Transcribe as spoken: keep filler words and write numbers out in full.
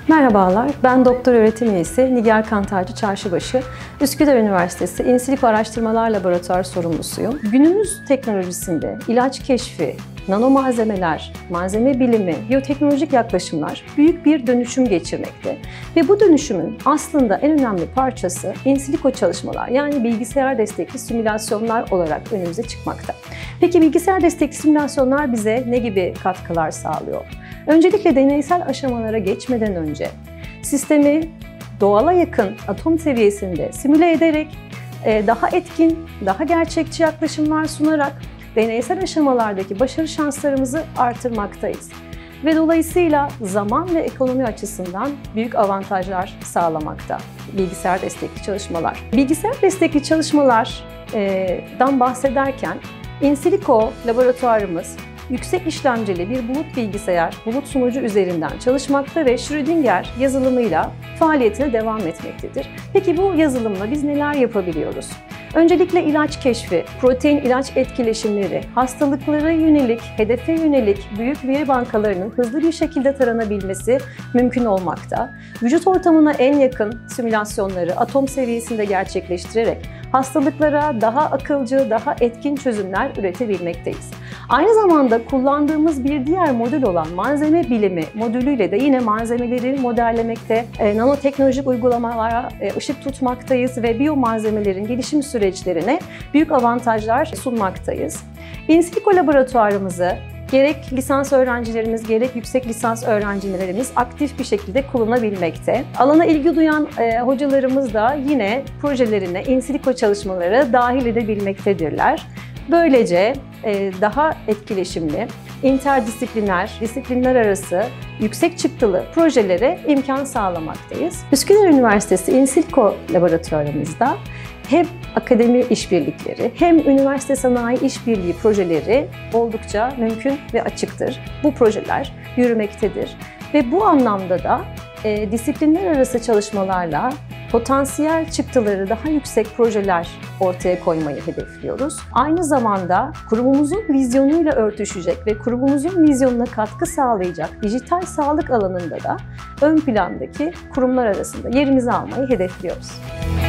Merhabalar, ben Doktor Öğretim Üyesi Nigar Kantarcı Çarşıbaşı, Üsküdar Üniversitesi In Silico Araştırmalar Laboratuvarı sorumlusuyum. Günümüz teknolojisinde ilaç keşfi, nano malzemeler, malzeme bilimi, biyoteknolojik yaklaşımlar büyük bir dönüşüm geçirmekte. Ve bu dönüşümün aslında en önemli parçası in silico çalışmalar, yani bilgisayar destekli simülasyonlar olarak önümüze çıkmakta. Peki bilgisayar destekli simülasyonlar bize ne gibi katkılar sağlıyor? Öncelikle deneysel aşamalara geçmeden önce sistemi doğala yakın atom seviyesinde simüle ederek daha etkin, daha gerçekçi yaklaşımlar sunarak deneysel aşamalardaki başarı şanslarımızı artırmaktayız. Ve dolayısıyla zaman ve ekonomi açısından büyük avantajlar sağlamakta bilgisayar destekli çalışmalar. Bilgisayar destekli çalışmalardan bahsederken in silico laboratuvarımız yüksek işlemcili bir bulut bilgisayar, bulut sunucu üzerinden çalışmakta ve Schrödinger yazılımıyla faaliyetine devam etmektedir. Peki bu yazılımla biz neler yapabiliyoruz? Öncelikle ilaç keşfi, protein ilaç etkileşimleri, hastalıklara yönelik, hedefe yönelik büyük veri bankalarının hızlı bir şekilde taranabilmesi mümkün olmakta. Vücut ortamına en yakın simülasyonları atom seviyesinde gerçekleştirerek hastalıklara daha akılcı, daha etkin çözümler üretebilmekteyiz. Aynı zamanda kullandığımız bir diğer modül olan malzeme bilimi modülüyle de yine malzemeleri modellemekte, e, nanoteknolojik uygulamalara e, ışık tutmaktayız ve biyomalzemelerin gelişim süreçlerine büyük avantajlar sunmaktayız. In silico laboratuvarımızı gerek lisans öğrencilerimiz, gerek yüksek lisans öğrencilerimiz aktif bir şekilde kullanabilmekte. Alana ilgi duyan e, hocalarımız da yine projelerine in silico çalışmaları dahil edebilmektedirler. Böylece e, daha etkileşimli, interdisipliner, disiplinler arası yüksek çıktılı projelere imkan sağlamaktayız. Üsküdar Üniversitesi in silico laboratuvarımızda hem akademi işbirlikleri hem üniversite sanayi işbirliği projeleri oldukça mümkün ve açıktır. Bu projeler yürümektedir ve bu anlamda da e, disiplinler arası çalışmalarla potansiyel çıktıları daha yüksek projeler ortaya koymayı hedefliyoruz. Aynı zamanda kurumumuzun vizyonuyla örtüşecek ve kurumumuzun vizyonuna katkı sağlayacak dijital sağlık alanında da ön plandaki kurumlar arasında yerimizi almayı hedefliyoruz.